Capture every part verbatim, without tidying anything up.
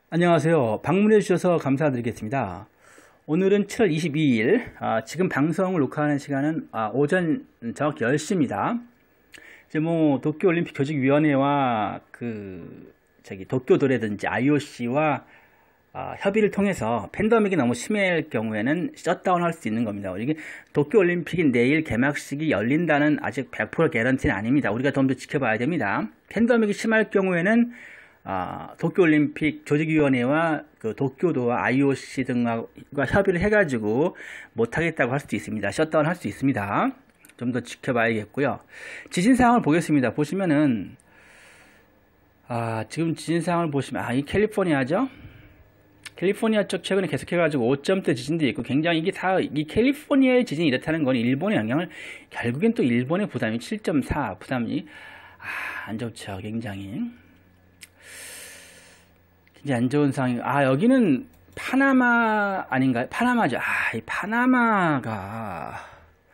안녕하세요. 방문해 주셔서 감사드리겠습니다. 오늘은 칠월 이십이일, 아, 지금 방송을 녹화하는 시간은 아, 오전 정확히 열 시입니다. 이제 뭐 도쿄올림픽 조직위원회와 그 저기 도쿄도라든지 아이오씨와 아, 협의를 통해서 팬데믹이 너무 심할 경우에는 셧다운 할 수 있는 겁니다. 이게 도쿄올림픽이 내일 개막식이 열린다는 아직 백 퍼센트 개런티는 아닙니다. 우리가 좀 더 지켜봐야 됩니다. 팬데믹이 심할 경우에는 아, 도쿄올림픽 조직위원회와 그 도쿄도와 아이오씨 등과 협의를 해가지고 못하겠다고 할 수도 있습니다. 셧다운 할 수 있습니다. 좀 더 지켜봐야겠고요. 지진 상황을 보겠습니다. 보시면은 아, 지금 지진 상황을 보시면 아, 이 캘리포니아죠? 캘리포니아 쪽 최근에 계속해가지고 오 점대 지진도 있고 굉장히 이게 다 이 캘리포니아의 지진이 이렇다는 건 일본의 영향을 결국엔 또 일본의 부담이 칠 점 사 부담이 아, 안 좋죠. 굉장히. 굉장히 안 좋은 상황이. 아, 여기는 파나마 아닌가요? 파나마죠. 아, 이 파나마가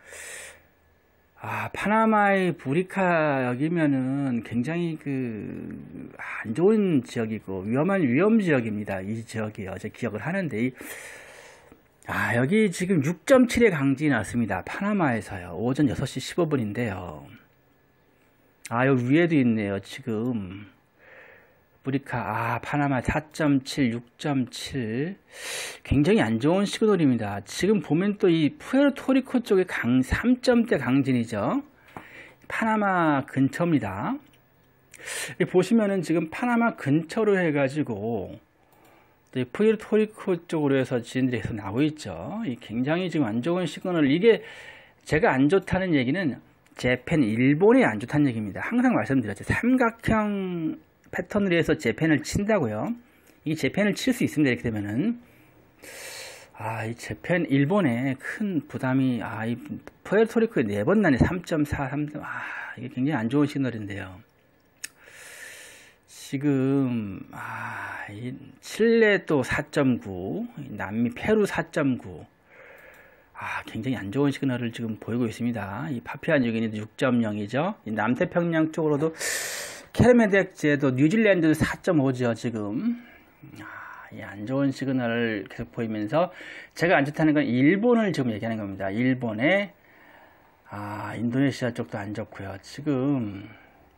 아, 파나마의 부리카 여기면은 굉장히 그 안 좋은 지역이고 위험한 위험 지역입니다. 이 지역이요. 제가 기억을 하는데 이, 아, 여기 지금 육 점 칠의 강진이 났습니다. 파나마에서요. 오전 여섯 시 십오 분인데요. 아, 여기 위에도 있네요. 지금 부리카, 아, 파나마 사 점 칠, 육 점 칠. 굉장히 안 좋은 시그널입니다. 지금 보면 또 이 푸에르토리코 쪽에 강, 삼 점대 강진이죠. 파나마 근처입니다. 보시면은 지금 파나마 근처로 해가지고, 푸에르토리코 쪽으로 해서 지진들이 계속 나오고 있죠. 굉장히 지금 안 좋은 시그널. 이게 제가 안 좋다는 얘기는 재팬, 일본이 안 좋다는 얘기입니다. 항상 말씀드렸죠. 삼각형 패턴으로 해서 재팬을 친다고요. 이 재팬을 칠 수 있습니다. 이렇게 되면은 아, 이 재팬 일본에 큰 부담이 아, 이 푸에르토리코에 네 번 나네. 삼 점 사, 삼 점 아, 이게 굉장히 안 좋은 시그널인데요. 지금 아, 이 칠레 또 사 점 구, 남미 페루 사 점 구. 아, 굉장히 안 좋은 시그널을 지금 보이고 있습니다. 이 파푸아 뉴기니도 육 점 영이죠. 이 남태평양 쪽으로도 캐르메덱제도 뉴질랜드 사 점 오죠. 지금 아, 이 안 좋은 시그널을 계속 보이면서 제가 안 좋다는 건 일본을 지금 얘기하는 겁니다. 일본의 아, 인도네시아 쪽도 안 좋고요. 지금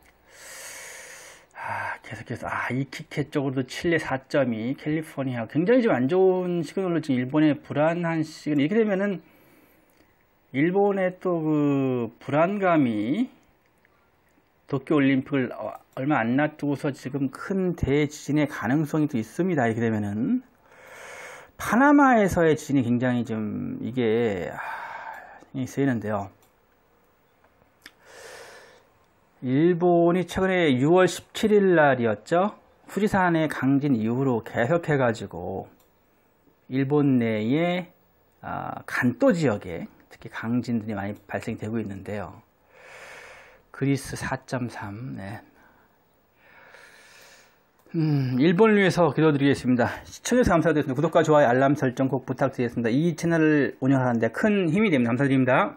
아, 계속해서 아, 이키케 쪽으로도 칠레 사 점 이, 캘리포니아 굉장히 좀 안 좋은 시그널로 지금 일본의 불안한 시그널. 이렇게 되면은 일본의 또 그 불안감이 도쿄올림픽을 얼마 안 놔두고서 지금 큰 대지진의 가능성이 또 있습니다. 이렇게 되면은 파나마에서의 지진이 굉장히 좀 이게 쓰이는데요. 일본이 최근에 유월 십칠일 날이었죠. 후지산의 강진 이후로 계속해 가지고 일본 내에 간도 지역에 특히 강진들이 많이 발생되고 있는데요. 그리스 사 점 삼. 네. 음, 일본을 위해서 기도드리겠습니다. 시청해주셔서 감사드리겠습니다. 구독과 좋아요, 알람 설정 꼭 부탁드리겠습니다. 이 채널을 운영하는데 큰 힘이 됩니다. 감사드립니다.